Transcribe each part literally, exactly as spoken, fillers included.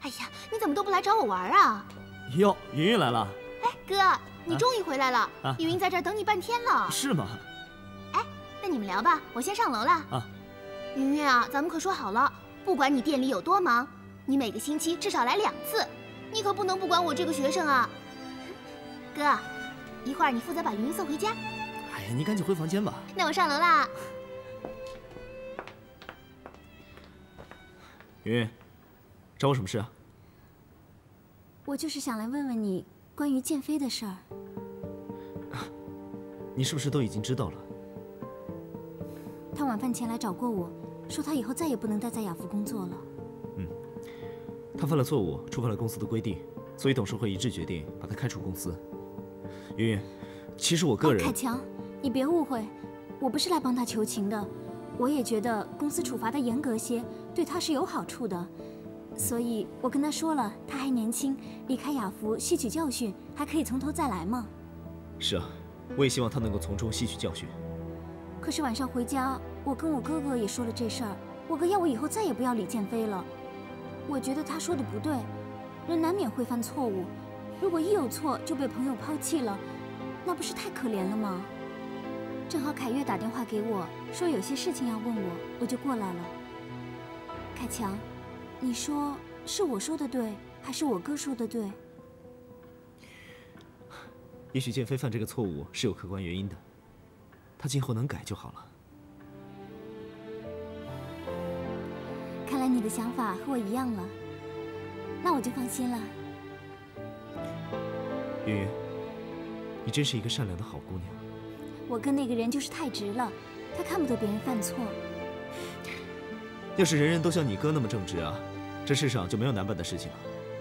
哎呀，你怎么都不来找我玩啊？ 哟，云云来了。 哎，哥，你终于回来了。啊、云云在这儿等你半天了。 是吗？ 哎，那你们聊吧，我先上楼了。 啊， 云云啊，咱们可说好了，不管你店里有多忙，你每个星期至少来两次，你可不能不管我这个学生啊。哥，一会儿你负责把云云送回家。 哎呀，你赶紧回房间吧。 那我上楼啦。 云云，找我什么事啊？ 我就是想来问问你关于建飞的事儿。 你是不是都已经知道了？ 他晚饭前来找过我，说他以后再也不能待在雅福工作了。 嗯，他犯了错误，触犯了公司的规定，所以董事会一致决定把他开除公司。云云，其实我个人…… 哦，凯强，你别误会，我不是来帮他求情的。我也觉得公司处罚的严格些，对他是有好处的。所以我跟他说了，他还年轻，离开雅福吸取教训，还可以从头再来嘛。 是啊，我也希望他能够从中吸取教训。 可是晚上回家，我跟我哥哥也说了这事儿，我哥要我以后再也不要李建飞了。我觉得他说的不对，人难免会犯错误，如果一有错就被朋友抛弃了，那不是太可怜了吗？正好凯越打电话给我，说有些事情要问我，我就过来了。凯强，你说是我说的对，还是我哥说的对？ 也许建飞犯这个错误是有客观原因的，他今后能改就好了。 看来你的想法和我一样了，那我就放心了。 云云，你真是一个善良的好姑娘。 我跟那个人就是太直了，他看不得别人犯错。 要是人人都像你哥那么正直啊，这世上就没有难办的事情了。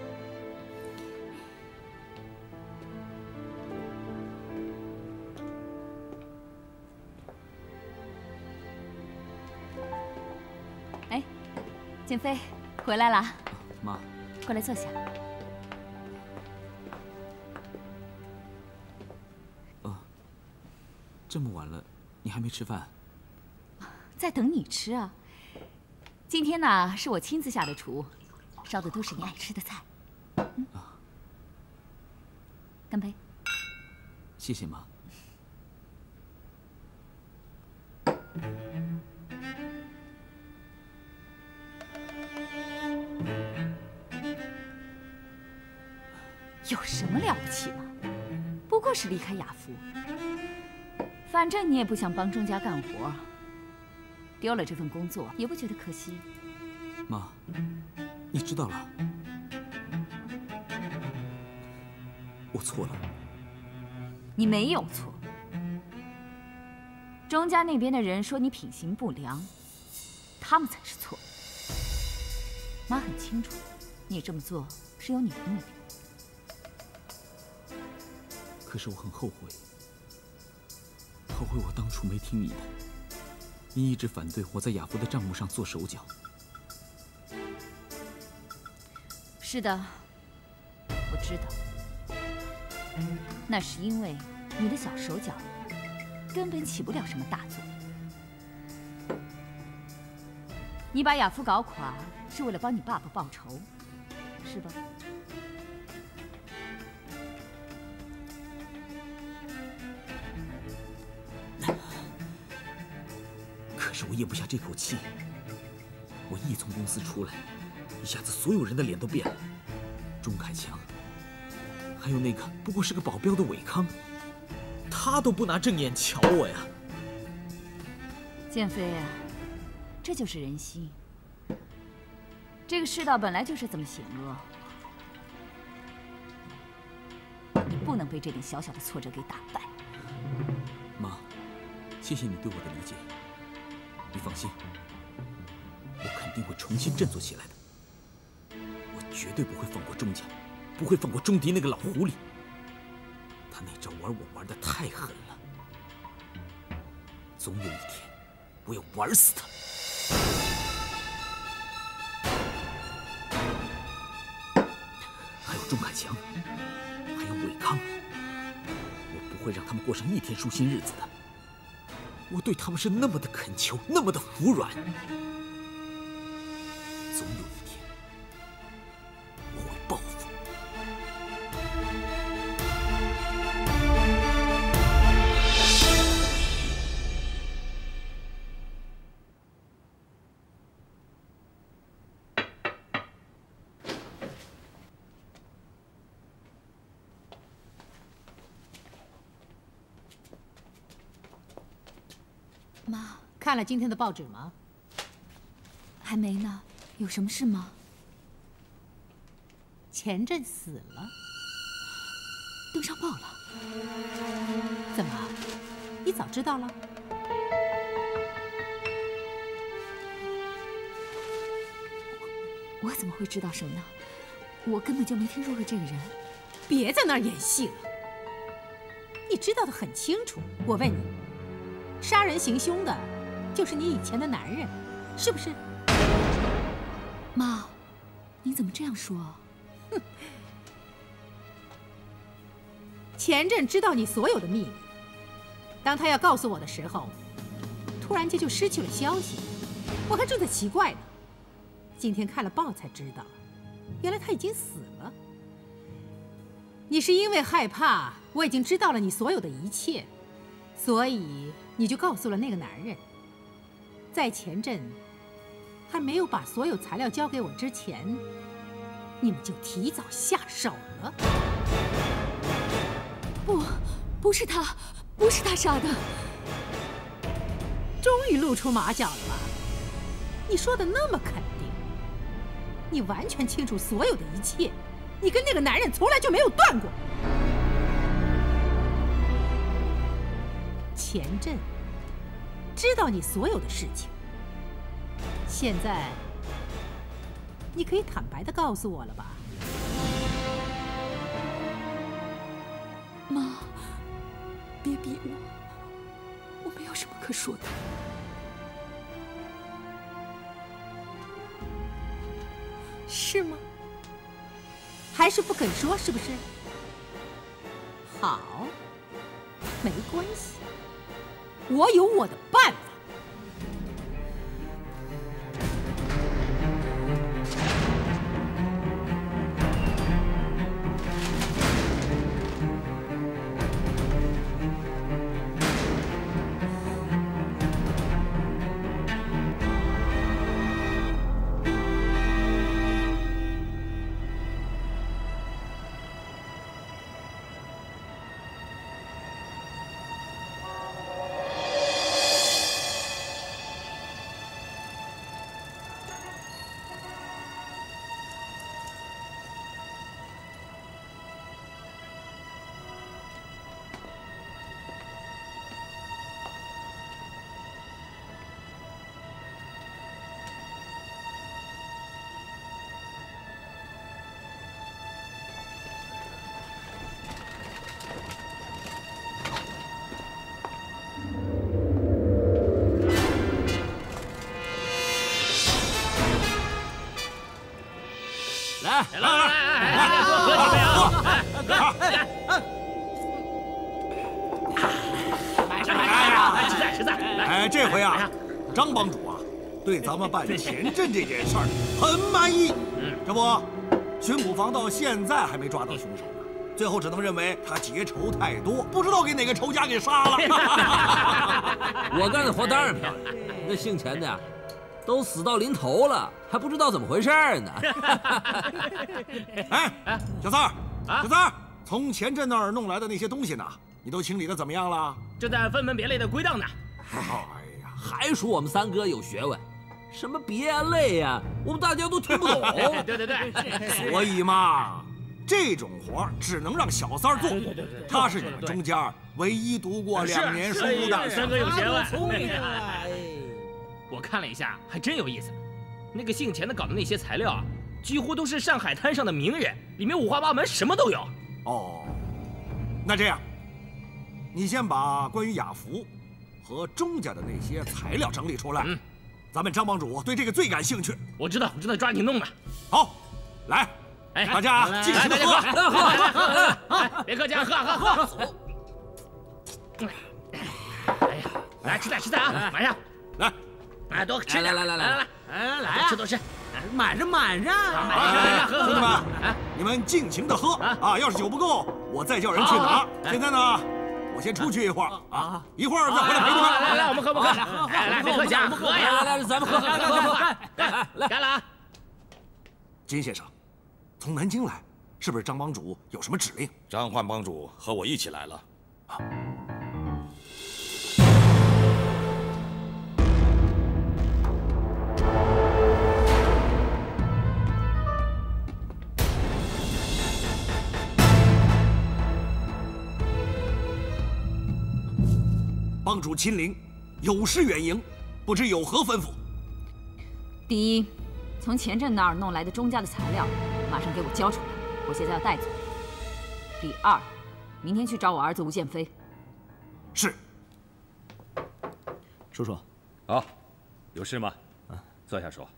哎，建飞，回来啦！ 妈， 过来坐下。 哦，这么晚了，你还没吃饭？ 在等你吃啊。今天呢，是我亲自下的厨，烧的都是你爱吃的菜。嗯，干杯！ 谢谢妈。 有什么了不起吗？不过是离开雅福，反正你也不想帮钟家干活。丢了这份工作也不觉得可惜。 妈，你知道了，我错了。 你没有错。钟家那边的人说你品行不良，他们才是错的。妈很清楚，你这么做是有你的目的。 可是我很后悔，后悔我当初没听你的。你一直反对我在雅福的账目上做手脚。 是的，我知道。那是因为你的小手脚根本起不了什么大作用。你把雅福搞垮，是为了帮你爸爸报仇，是吧？ 可是我咽不下这口气。我一从公司出来，一下子所有人的脸都变了。钟凯强，还有那个不过是个保镖的伟康，他都不拿正眼瞧我呀。 建飞啊，这就是人心。这个世道本来就是这么险恶，你不能被这点小小的挫折给打败。 妈，谢谢你对我的理解。你放心，我肯定会重新振作起来的。我绝对不会放过钟家，不会放过钟迪那个老狐狸。他那招玩我玩得太狠了，总有一天我要玩死他。还有钟凯强，还有伟康，我不会让他们过上一天舒心日子的。我对他们是那么的恳求，那么的服软。总有一天， 妈， 看了今天的报纸吗？ 还没呢。有什么事吗？ 钱震死了， 登上报了。 怎么？你早知道了？ 我怎么会知道什么呢？我根本就没听说过这个人。 别在那儿演戏了，你知道的很清楚。我问你，杀人行凶的，就是你以前的男人，是不是？ 妈，你怎么这样说？ 哼！钱震知道你所有的秘密，当他要告诉我的时候，突然间就失去了消息，我还正在奇怪呢。今天看了报才知道，原来他已经死了。你是因为害怕我已经知道了你所有的一切，所以你就告诉了那个男人。在钱震还没有把所有材料交给我之前，你们就提早下手了。 不，不是他，不是他杀的。 终于露出马脚了吧？你说的那么肯定，你完全清楚所有的一切，你跟那个男人从来就没有断过。钱震知道你所有的事情，现在你可以坦白的告诉我了吧？ 妈，别逼我，我没有什么可说的。 是吗？还是不肯说，是不是？好，没关系，我有我的办法。 来来来来来，多喝几杯啊！哥，买上买上，来吃菜吃菜。 哎，这回啊，张帮主啊，对咱们办钱震这件事儿很满意。嗯，这不，巡捕房到现在还没抓到凶手呢，最后只能认为他结仇太多，不知道给哪个仇家给杀了。 我干的活当然漂亮，那姓钱的呀，都死到临头了，还不知道怎么回事呢。 哎，小三儿，小三儿，从钱震那儿弄来的那些东西呢，你都清理的怎么样了？ 正在分门别类的归档呢。哎呀，还说我们三哥有学问，什么别类呀，我们大家都听不懂。对对对， 所以嘛，这种活只能让小三儿做。他是你们中间唯一读过两年书的。 三哥有学问， 聪明啊！ 我看了一下，还真有意思。那个姓钱的搞的那些材料啊，几乎都是上海滩上的名人，里面五花八门，什么都有。 哦，那这样，你先把关于雅福和钟家的那些材料整理出来。嗯，咱们张帮主对这个最感兴趣。 我知道，我知道，抓紧弄吧。 好，来，哎，大家尽情的喝， 喝喝喝，别客气，喝喝喝。哎呀，来吃菜吃菜啊，马上来。 哎，多吃点！来来来来来来来，多吃多吃， 满上满上！ 哎，兄弟们，你们尽情的喝啊！要是酒不够，我再叫人去拿。现在呢，我先出去一会儿啊，一会儿再回来陪你们。 来来，我们喝不喝？来来，别客气，喝呀！来来，咱们喝，干喝喝，干来干了啊！ 金先生，从南京来，是不是张帮主有什么指令？ 张焕帮主和我一起来了。啊。 帮主亲临，有事远迎，不知有何吩咐？ 第一，从钱震那儿弄来的钟家的材料，马上给我交出来，我现在要带走。第二，明天去找我儿子吴建飞。 是。 叔叔， 啊，有事吗？啊，坐下说。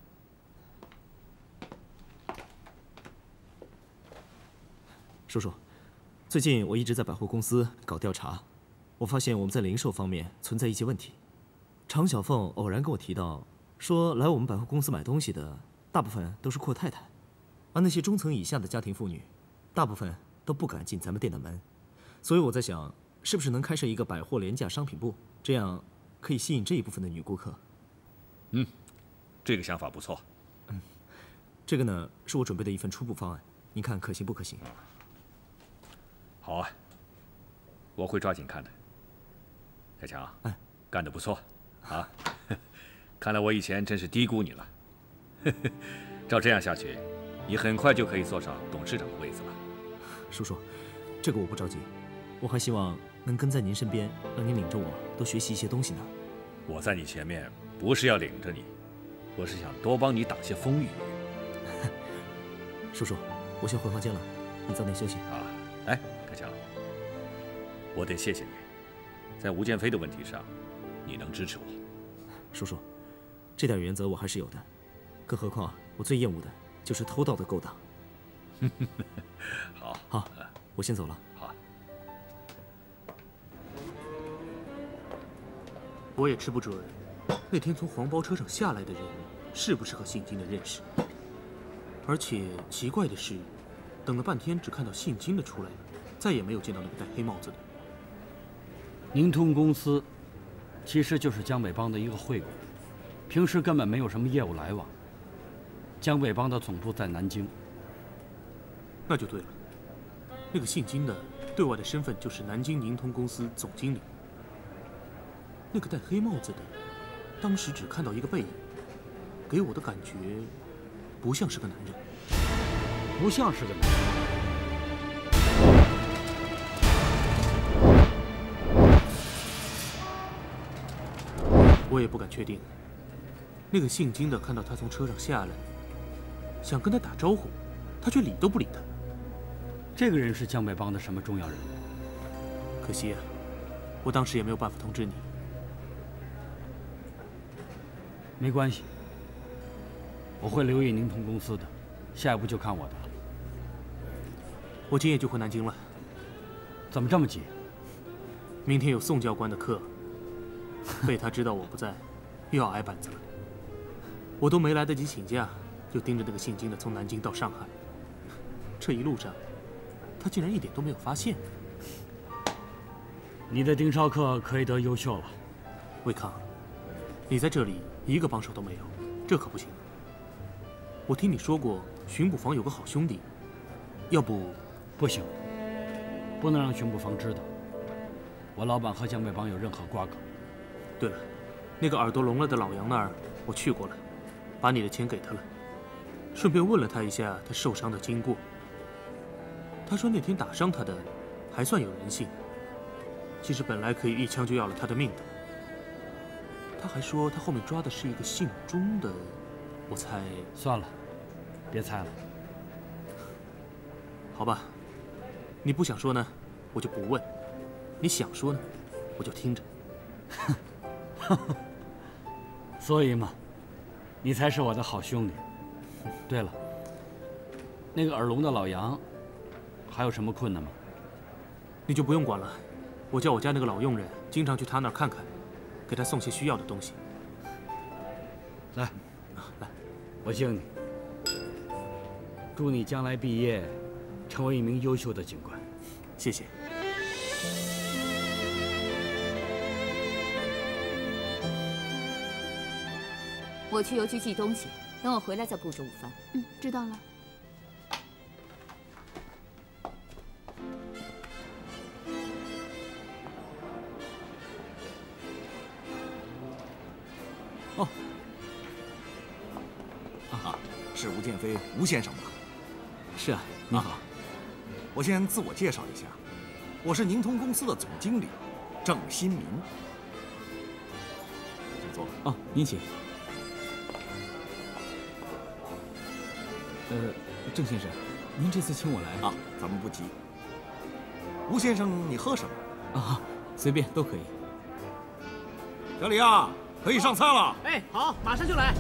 叔叔，最近我一直在百货公司搞调查，我发现我们在零售方面存在一些问题。常小凤偶然跟我提到，说来我们百货公司买东西的大部分都是阔太太，而那些中层以下的家庭妇女，大部分都不敢进咱们店的门。所以我在想，是不是能开设一个百货廉价商品部，这样可以吸引这一部分的女顾客。 嗯，这个想法不错。 嗯，这个呢是我准备的一份初步方案，您看可行不可行？ 好啊，我会抓紧看的。小强，哎，干得不错啊！看来我以前真是低估你了。照这样下去，你很快就可以坐上董事长的位子了。 叔叔，这个我不着急，我还希望能跟在您身边，让您领着我多学习一些东西呢。 我在你前面不是要领着你，我是想多帮你挡些风雨。 叔叔，我先回房间了，你早点休息啊。哎，可强，我得谢谢你，在吴建飞的问题上，你能支持我。 叔叔，这点原则我还是有的，更何况我最厌恶的就是偷盗的勾当。 好， 好，我先走了。 好。 我也吃不准，那天从黄包车上下来的人是不是和信金的认识。而且奇怪的是，等了半天只看到信金的出来了，再也没有见到那个戴黑帽子的。 宁通公司其实就是江北帮的一个会馆，平时根本没有什么业务来往。江北帮的总部在南京。 那就对了，那个姓金的对外的身份就是南京宁通公司总经理。那个戴黑帽子的，当时只看到一个背影，给我的感觉不像是个男人， 不像是个男人。 我也不敢确定。那个姓金的看到他从车上下来，想跟他打招呼，他却理都不理他。 这个人是江北帮的什么重要人物？ 可惜啊，我当时也没有办法通知你。 没关系，我会留意宁通公司的，下一步就看我的了。 我今夜就回南京了。 怎么这么急？ 明天有宋教官的课，被他知道我不在，又要挨板子了。我都没来得及请假，就盯着那个姓金的从南京到上海。这一路上，他竟然一点都没有发现。 你的盯梢课可以得优秀了， 魏康，你在这里一个帮手都没有，这可不行。我听你说过，巡捕房有个好兄弟，要不…… 不行，不能让巡捕房知道我老板和江北帮有任何瓜葛。 对了，那个耳朵聋了的老杨那儿，我去过了，把你的钱给他了，顺便问了他一下他受伤的经过。他说那天打伤他的还算有人性，其实本来可以一枪就要了他的命的。他还说他后面抓的是一个姓钟的，我猜…… 算了，别猜了。 好吧，你不想说呢，我就不问；你想说呢，我就听着。 所以嘛，你才是我的好兄弟。对了，那个耳聋的老杨，还有什么困难吗？ 你就不用管了，我叫我家那个老佣人经常去他那儿看看，给他送些需要的东西。 来， 啊，来， 我敬你。祝你将来毕业，成为一名优秀的警官。 谢谢。 我去邮局寄东西，等我回来再布置午饭。 嗯，知道了。 哦，啊，是吴建飞，吴先生吧？ 是啊，你好。 我先自我介绍一下，我是宁通公司的总经理郑新民。 坐。 哦，您请。呃，郑先生，您这次请我来啊，咱们不急。吴先生，你喝什么？ 啊，随便都可以。 小李啊，可以上菜了。 哎，好，马上就来。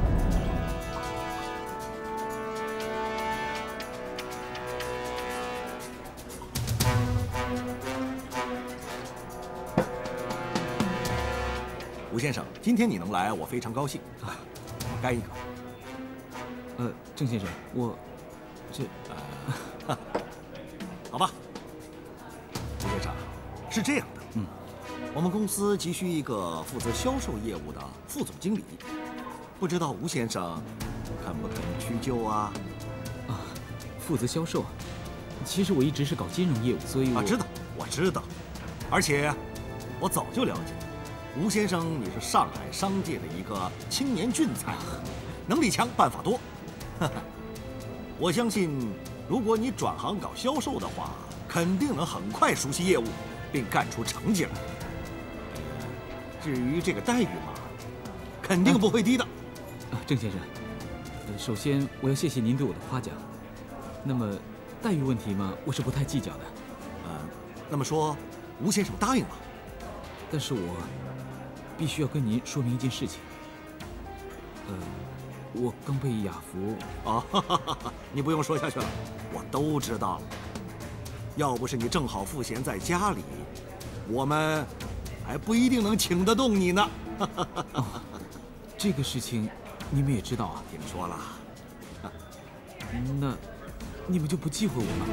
吴先生，今天你能来，我非常高兴。来，我们干一个。 呃，郑先生，我这…… 呃，好吧。吴先生，是这样的， 嗯， 我们公司急需一个负责销售业务的副总经理，不知道吴先生肯不肯屈就啊？ 啊，负责销售啊？其实我一直是搞金融业务，所以我…… 啊，知道，我知道，而且我早就了解。吴先生，你是上海商界的一个青年俊才，能力强，办法多。我相信，如果你转行搞销售的话，肯定能很快熟悉业务，并干出成绩来。至于这个待遇嘛，肯定不会低的。 啊，郑先生，呃，首先我要谢谢您对我的夸奖。那么，待遇问题嘛，我是不太计较的。 呃，那么说，吴先生答应了， 但是我必须要跟您说明一件事情。呃，我刚被雅福…… 啊，哈哈哈哈，你不用说下去了，我都知道了。要不是你正好赋闲在家里，我们还不一定能请得动你呢。 哦，这个事情你们也知道啊？ 听说了。 那你们就不忌讳我吗？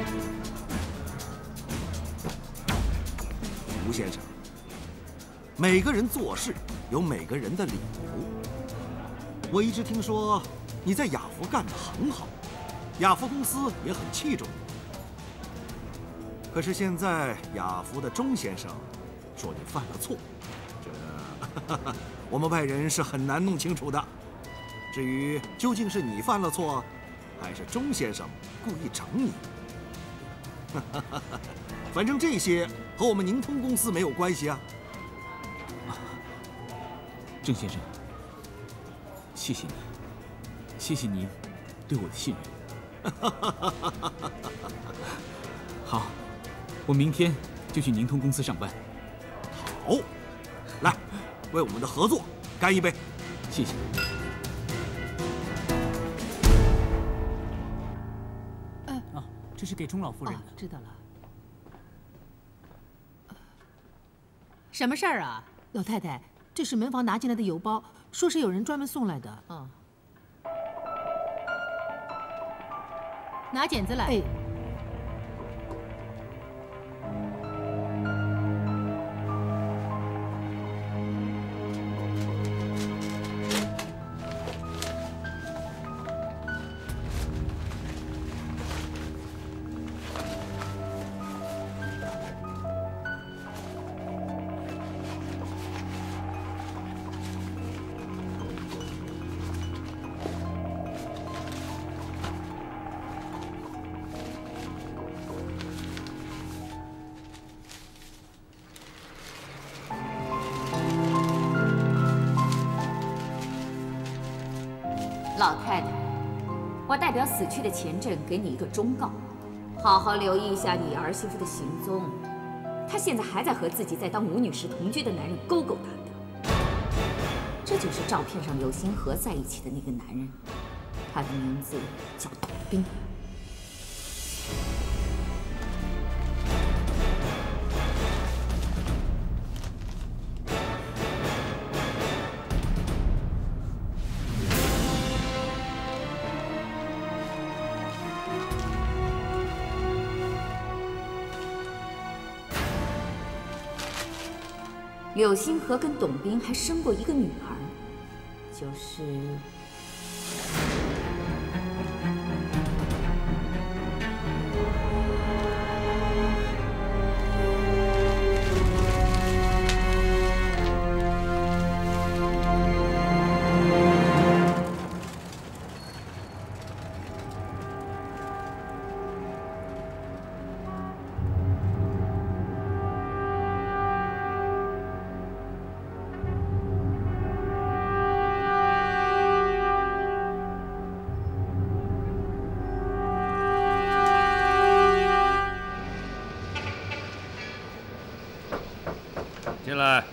吴先生，每个人做事有每个人的理由。我一直听说你在雅福干得很好，雅福公司也很器重你。可是现在雅福的钟先生说你犯了错，这我们外人是很难弄清楚的。至于究竟是你犯了错，还是钟先生故意整你，反正这些和我们宁通公司没有关系啊。 郑先生，谢谢你，谢谢您对我的信任。好，我明天就去宁通公司上班。 好，来，为我们的合作干一杯！ 谢谢。 呃， 啊，这是给钟老夫人的。 哦，知道了。什么事儿啊，老太太？这是门房拿进来的邮包，说是有人专门送来的。嗯，拿剪子来。哎。 老太太，我代表死去的钱振给你一个忠告，好好留意一下你儿媳妇的行踪。她现在还在和自己在当吴女士同居的男人勾勾搭搭，这就是照片上柳星河在一起的那个男人，他的名字叫董斌。柳星河跟董斌还生过一个女儿，就是…… 进来。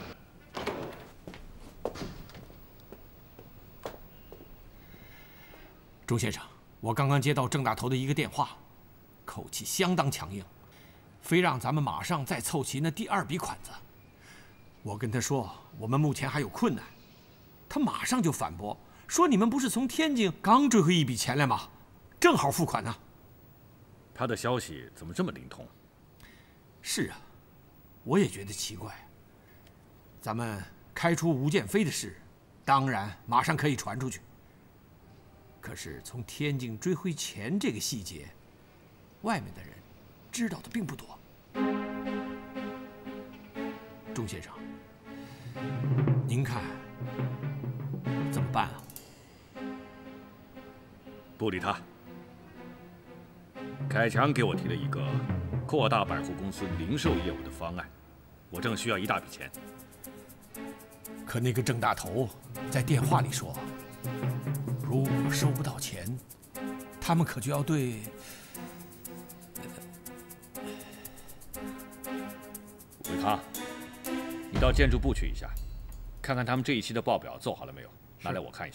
钟先生，我刚刚接到郑大头的一个电话，口气相当强硬，非让咱们马上再凑齐那第二笔款子。我跟他说，我们目前还有困难，他马上就反驳说：“你们不是从天津刚追回一笔钱来吗？正好付款呢。” 他的消息怎么这么灵通？ 是啊，我也觉得奇怪。咱们开除吴建飞的事，当然马上可以传出去。可是从天津追回钱这个细节，外面的人知道的并不多。钟先生，您看怎么办啊？ 不理他。凯强给我提了一个扩大百货公司零售业务的方案，我正需要一大笔钱。 可那个郑大头在电话里说，如果收不到钱，他们可就要对…… 伟康，你到建筑部去一下，看看他们这一期的报表做好了没有，拿来我看一下。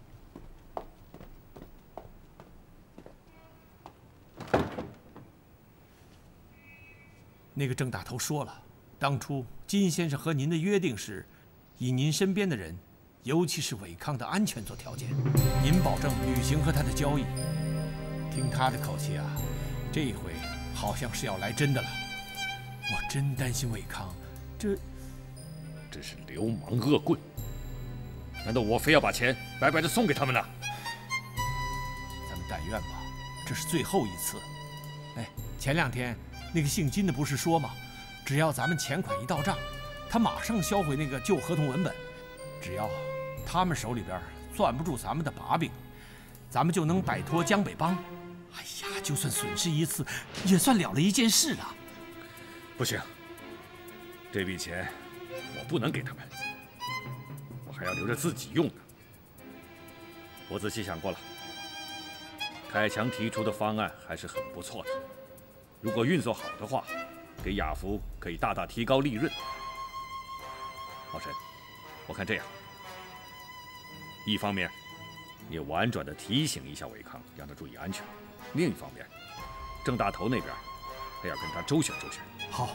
那个郑大头说了，当初金先生和您的约定是，以您身边的人，尤其是伟康的安全做条件，您保证履行和他的交易。听他的口气啊，这一回好像是要来真的了。我真担心伟康，这真是流氓恶棍！难道我非要把钱白白的送给他们呢？ 咱们但愿吧，这是最后一次。哎，前两天那个姓金的不是说吗？只要咱们钱款一到账，他马上销毁那个旧合同文本。只要他们手里边攥不住咱们的把柄，咱们就能摆脱江北帮。哎呀，就算损失一次，也算了了一件事了。 不行，这笔钱我不能给他们，我还要留着自己用呢。我仔细想过了，凯强提出的方案还是很不错的。如果运作好的话，给雅福可以大大提高利润。老陈，我看这样，一方面，你婉转地提醒一下伟康，让他注意安全；另一方面，郑大头那边还要跟他周旋周旋。 好。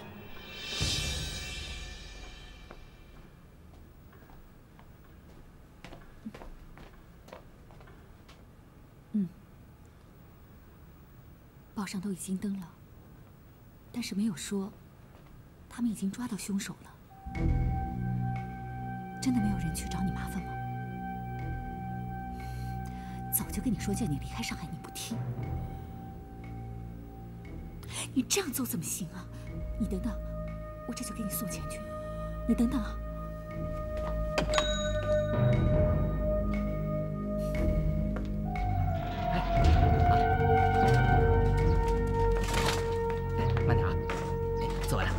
嗯，报上都已经登了，但是没有说他们已经抓到凶手了。真的没有人去找你麻烦吗？早就跟你说叫你离开上海，你不听。你这样做怎么行啊？你等等，我这就给你送钱去。你等等啊。 慢点啊！哎，做完了。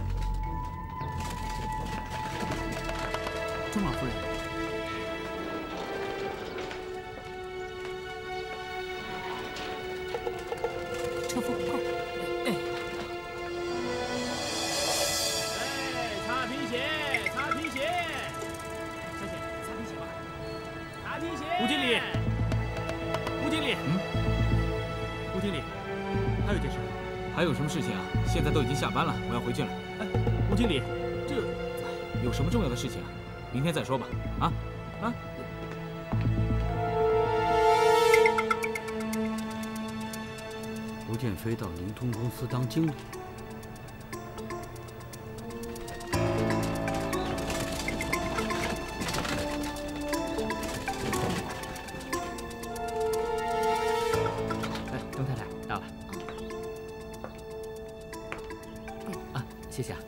钟老夫人， 车夫，快！ 哎， 哎，擦皮鞋，擦皮鞋，小姐，擦皮鞋吧，擦皮鞋。 吴经理，吴经理， 嗯， 吴经理，还有件事。 还有什么事情啊？现在都已经下班了，我要回去了。 哎，吴经理，这有什么重要的事情啊？明天再说吧。啊啊！ 吴建飞到宁通公司当经理。 哎，钟太太到了。啊，谢谢啊。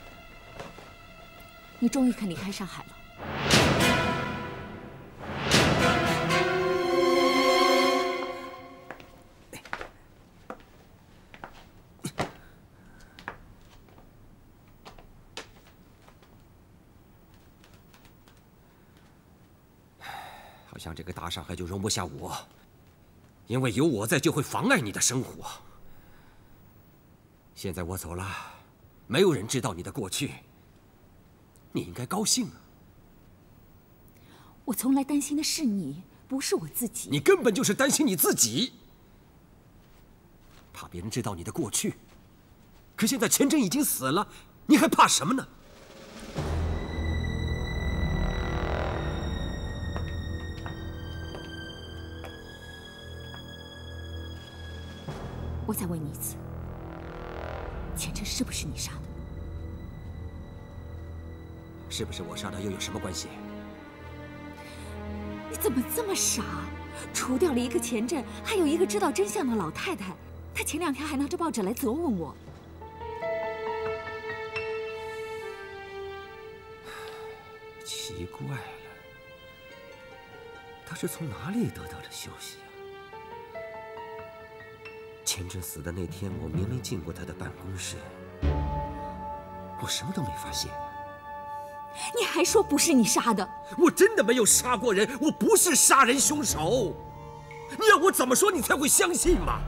你终于肯离开上海了。 像这个大上海就容不下我，因为有我在就会妨碍你的生活。现在我走了，没有人知道你的过去，你应该高兴啊。 我从来担心的是你，不是我自己。 你根本就是担心你自己，怕别人知道你的过去。可现在钱真已经死了，你还怕什么呢？ 我再问你一次，钱真是不是你杀的？ 是不是我杀的又有什么关系？ 你怎么这么傻？除掉了一个钱震，还有一个知道真相的老太太。她前两天还拿着报纸来责问我。 奇怪了，她是从哪里得到的消息啊？ 钱震死的那天，我明明进过他的办公室，我什么都没发现。 你还说不是你杀的？ 我真的没有杀过人，我不是杀人凶手。你让我怎么说你才会相信嘛？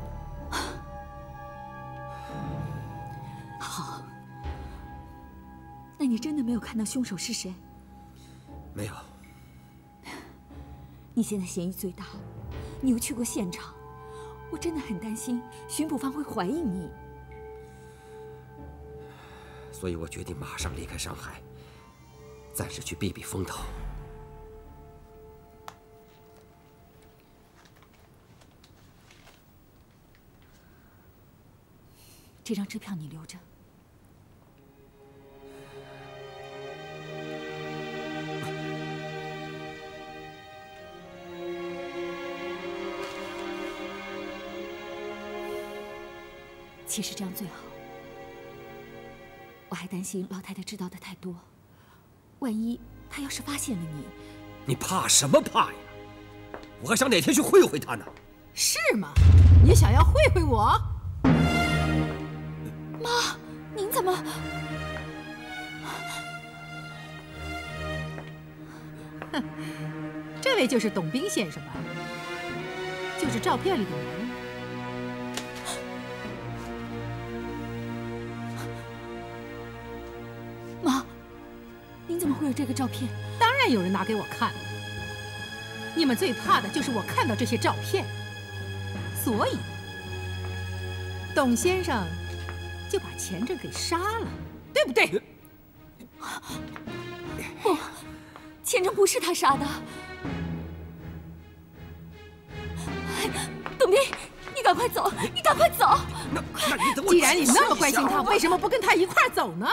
好，那你真的没有看到凶手是谁？ 没有。 你现在嫌疑最大，你又去过现场。 我真的很担心巡捕方会怀疑你， 所以我决定马上离开上海，暂时去避避风头。 这张支票你留着。其实这样最好。我还担心老太太知道的太多，万一她要是发现了你， 你怕什么怕呀？我还想哪天去会会她呢。 是吗？你想要会会我？ 妈，您怎么？ 哼，这位就是董斌先生吧？就是照片里的男人。 妈，您怎么会有这个照片？ 当然有人拿给我看了。你们最怕的就是我看到这些照片，所以董先生就把钱震给杀了，对不对？ 不，钱震不是他杀的。董斌，你赶快走，你赶快走！ 那那你等我。 既然你那么关心他，为什么不跟他一块儿走呢？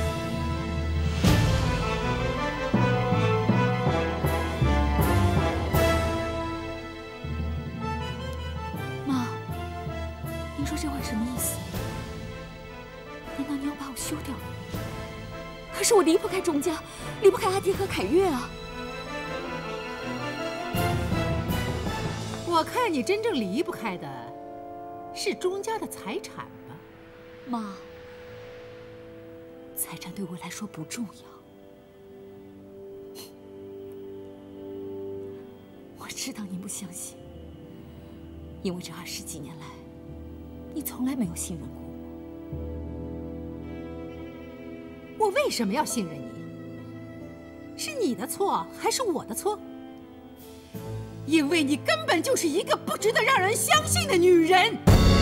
这话什么意思？难道你要把我休掉？可是我离不开钟家，离不开阿迪和凯越啊！ 我看你真正离不开的是钟家的财产吧？ 妈，财产对我来说不重要。我知道你不相信，因为这二十几年来。 你从来没有信任过我，我为什么要信任你？是你的错还是我的错？因为你根本就是一个不值得让人相信的女人。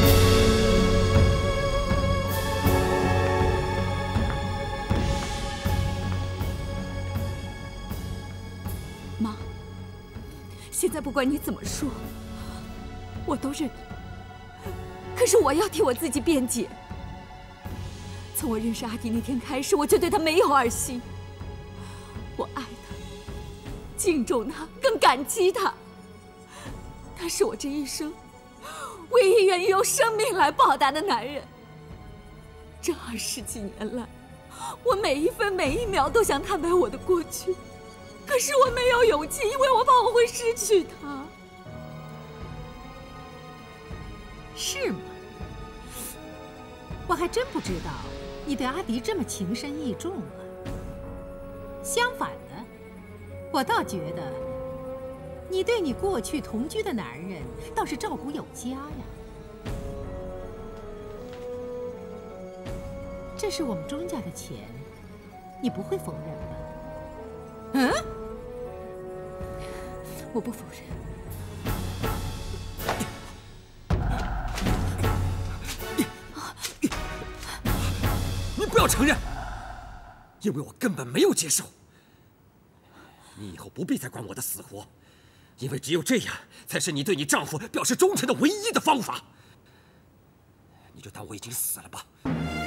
妈，现在不管你怎么说，我都认了。 可是我要替我自己辩解。从我认识阿迪那天开始，我就对他没有二心。我爱他，敬重他，更感激他。他是我这一生唯一愿意用生命来报答的男人。这二十几年来，我每一分每一秒都想坦白我的过去，可是我没有勇气，因为我怕我会失去他。 是吗？我还真不知道你对阿迪这么情深意重啊。相反的，我倒觉得你对你过去同居的男人倒是照顾有加呀。这是我们钟家的钱，你不会否认吧？嗯？ 我不否认。 你不要承认，因为我根本没有接受。你以后不必再管我的死活，因为只有这样才是你对你丈夫表示忠诚的唯一的方法。你就当我已经死了吧。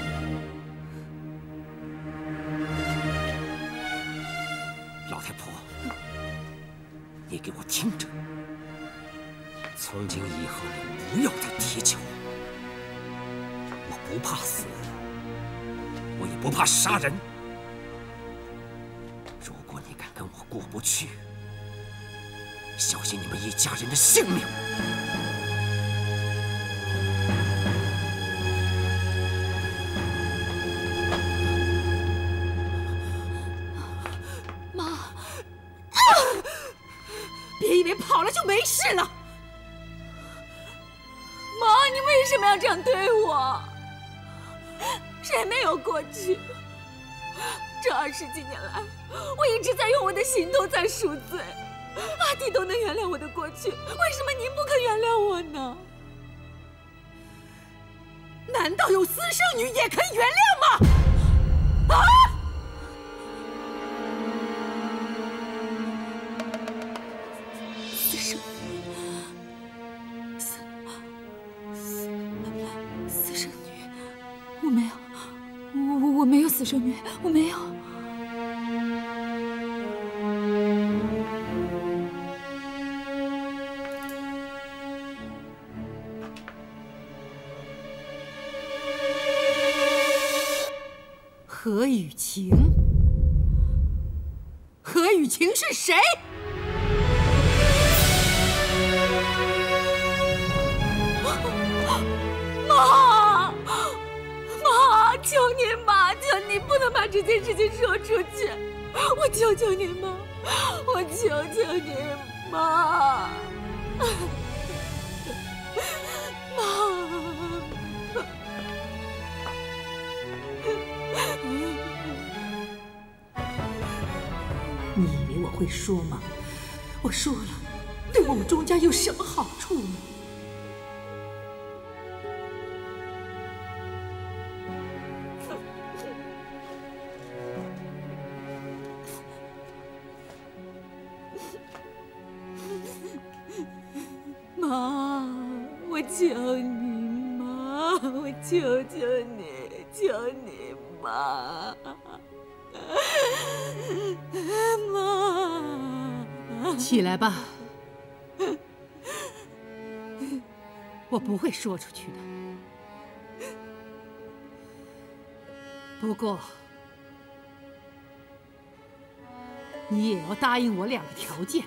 老太婆，你给我听着，从今以后你不要再提起我。我不怕死，我也不怕杀人。如果你敢跟我过不去，小心你们一家人的性命。 别以为跑了就没事了。 妈，你为什么要这样对我？谁没有过去？这二十几年来，我一直在用我的行动在赎罪。阿弟都能原谅我的过去，为什么您不肯原谅我呢？ 难道有私生女也可以原谅吗？啊！ 私生私私私生女，我没有，我我我没有私生女，我没有。 何雨晴？何雨晴是谁？ 妈，妈，求您妈，求你不能把这件事情说出去，我求求您妈，我求求您妈，妈。 你以为我会说吗？我说了，对我们钟家有什么好处呢？ 妈，我求你妈，我求求你，求你妈。妈， 起来吧，我不会说出去的。不过，你也要答应我两个条件。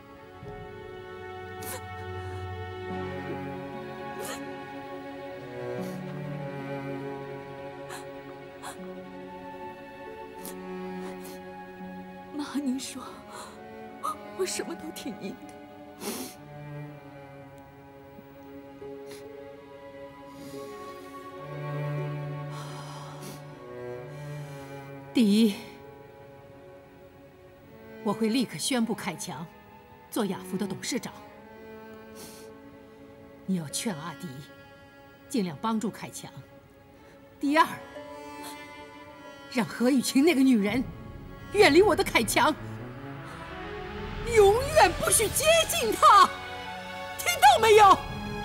妈，您说，我什么都听您的。 第一，我会立刻宣布凯强做雅福的董事长。你要劝阿迪尽量帮助凯强。第二，让何雨晴那个女人远离我的凯强，永远不许接近他，听到没有？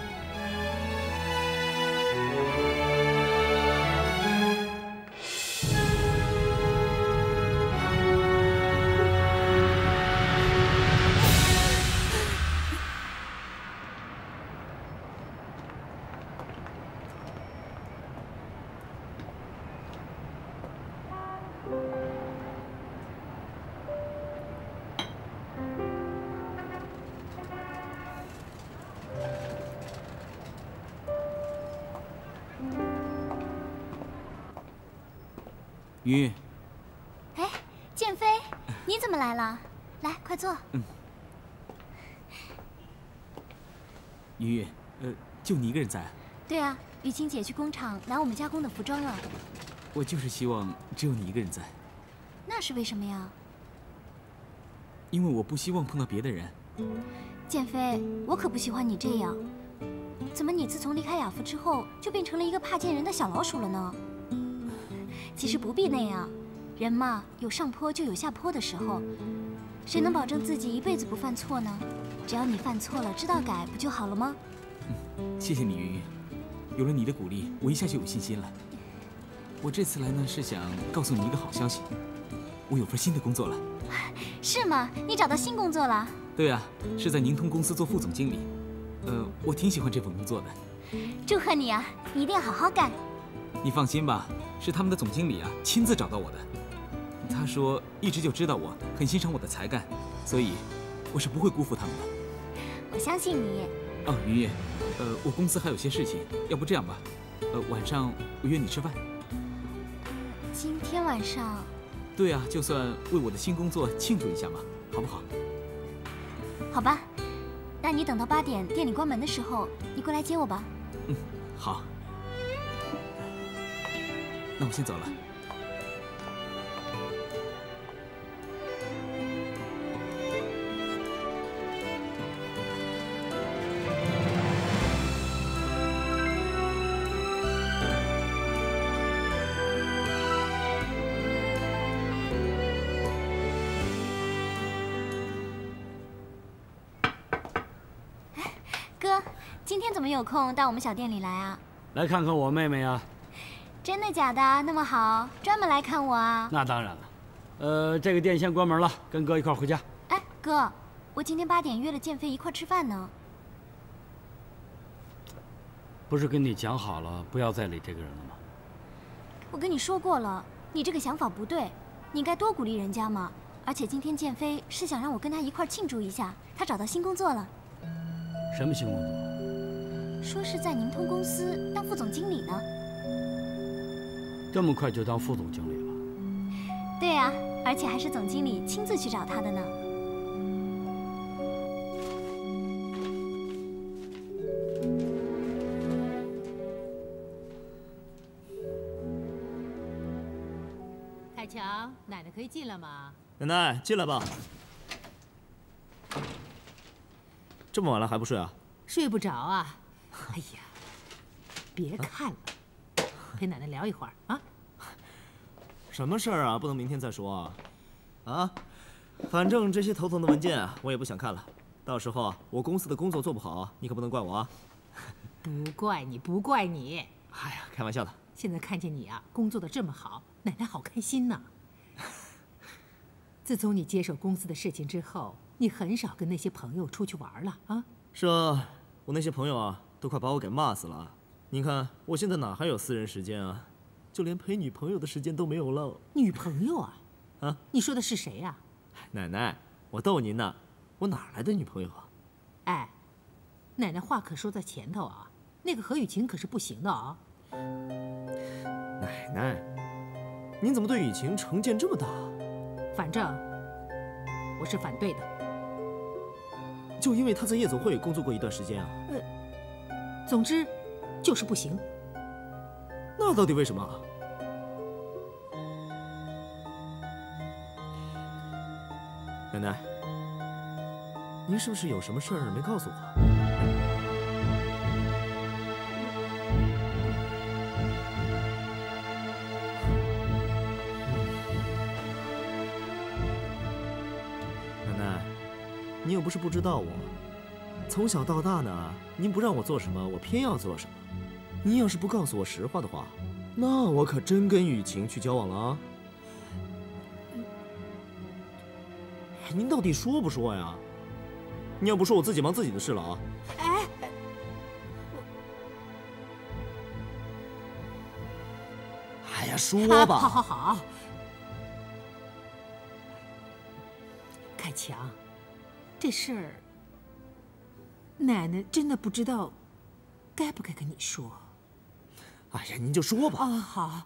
云， 哎，建飞，你怎么来了？来，快坐。 嗯。 云云，呃，就你一个人在？ 对啊，雨晴姐去工厂拿我们加工的服装了。 我就是希望只有你一个人在。 那是为什么呀？ 因为我不希望碰到别的人。 建飞，我可不喜欢你这样。怎么你自从离开雅福之后，就变成了一个怕见人的小老鼠了呢？其实不必那样，人嘛，有上坡就有下坡的时候。谁能保证自己一辈子不犯错呢？只要你犯错了，知道改，不就好了吗？ 嗯，谢谢你，云云。有了你的鼓励，我一下就有信心了。我这次来呢，是想告诉你一个好消息，我有份新的工作了。 是吗？你找到新工作了？ 对啊，是在宁通公司做副总经理。呃，我挺喜欢这份工作的。 祝贺你啊！你一定要好好干。 你放心吧，是他们的总经理啊亲自找到我的。他说一直就知道我很欣赏我的才干，所以我是不会辜负他们的。 我相信你。 哦，云云，呃，我公司还有些事情，要不这样吧，呃，晚上我约你吃饭。 今天晚上？ 对啊，就算为我的新工作庆祝一下嘛，好不好？ 好吧，那你等到八点店里关门的时候，你过来接我吧。 嗯，好。那我先走了。 哥，今天怎么有空到我们小店里来啊？ 来看看我妹妹呀。 真的假的？那么好，专门来看我啊？ 那当然了。呃，这个店先关门了，跟哥一块回家。 哎，哥，我今天八点约了建飞一块吃饭呢。 不是跟你讲好了，不要再理这个人了吗？ 我跟你说过了，你这个想法不对，你应该多鼓励人家嘛。而且今天建飞是想让我跟他一块庆祝一下，他找到新工作了。 什么新工作？ 说是在宁通公司当副总经理呢。 这么快就当副总经理了？ 对啊，而且还是总经理亲自去找他的呢。 凯强，奶奶可以进来吗？ 奶奶，进来吧。这么晚了还不睡啊？ 睡不着啊。哎呀，别看了，陪奶奶聊一会儿啊。 什么事儿啊？不能明天再说啊？啊，反正这些头疼的文件啊，我也不想看了。到时候啊，我公司的工作做不好，你可不能怪我啊。 不怪你，不怪你。 哎呀，开玩笑的。 现在看见你啊，工作的这么好，奶奶好开心呐。自从你接手公司的事情之后，你很少跟那些朋友出去玩了啊？ 是啊，我那些朋友啊，都快把我给骂死了。你看我现在哪还有私人时间啊？就连陪女朋友的时间都没有了。 女朋友啊？ 啊？ 你说的是谁呀？ 奶奶，我逗您呢，我哪来的女朋友啊？ 哎，奶奶话可说在前头啊，那个何雨晴可是不行的啊。 奶奶，您怎么对雨晴成见这么大？ 反正我是反对的。 就因为她在夜总会工作过一段时间啊？ 呃，总之就是不行。 那到底为什么？奶奶，您是不是有什么事儿没告诉我？奶奶，您又不是不知道我，从小到大呢，您不让我做什么，我偏要做什么。您要是不告诉我实话的话，那我可真跟雨晴去交往了啊！您到底说不说呀？你要不说，我自己忙自己的事了啊！ 哎， 哎呀，说吧！ 好好好，凯强，这事儿奶奶真的不知道该不该跟你说。 哎呀，您就说吧。 啊，好。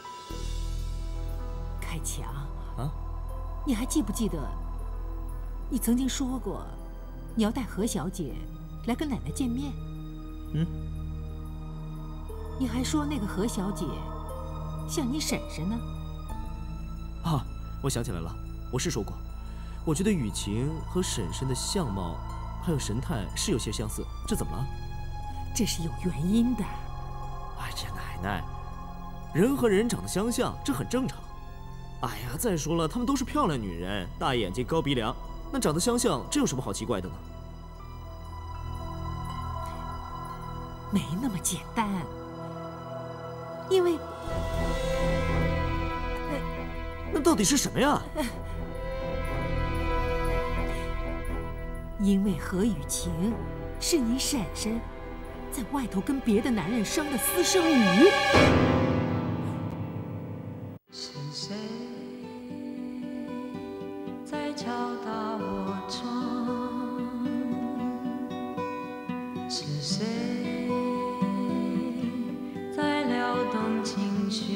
凯强啊， 你还记不记得你曾经说过，你要带何小姐来跟奶奶见面。 嗯。 你还说那个何小姐像你婶婶呢。 啊，我想起来了，我是说过，我觉得雨晴和婶婶的相貌还有神态是有些相似，这怎么了？ 这是有原因的。 哎呀，奶奶，人和人长得相像，这很正常。哎呀，再说了，她们都是漂亮女人，大眼睛、高鼻梁，那长得相像，这有什么好奇怪的呢？ 没那么简单，因为…… 那到底是什么呀？ 因为何雨晴是你婶婶在外头跟别的男人生的私生女。 是谁在敲打我窗？是谁在撩动琴弦？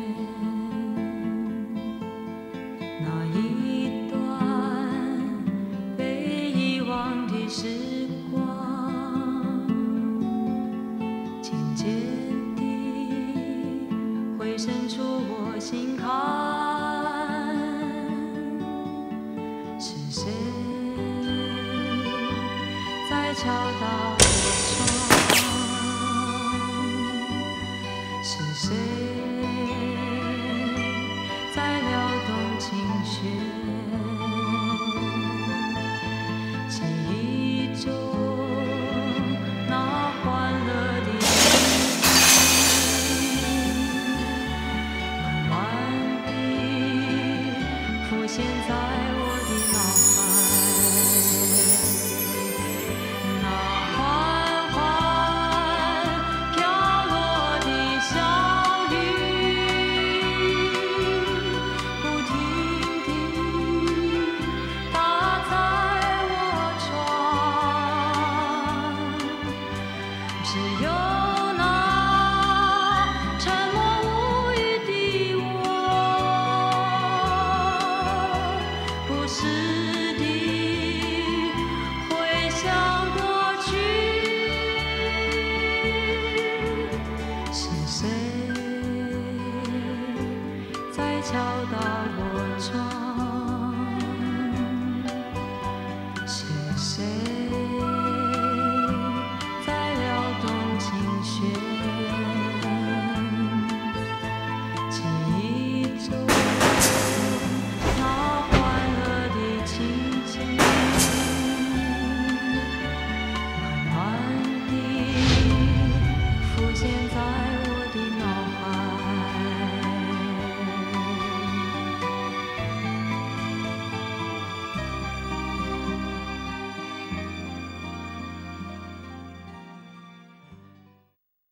那一段被遗忘的时光，渐渐地会渗出我心坎。是谁在敲打我窗？是谁在撩动琴弦？记忆中那欢乐的慢慢地浮现在我的脑海。那缓缓飘落的小雨，不停地打在我窗，只有那沉默无语的我，不时地回想过去。是谁在敲打我窗？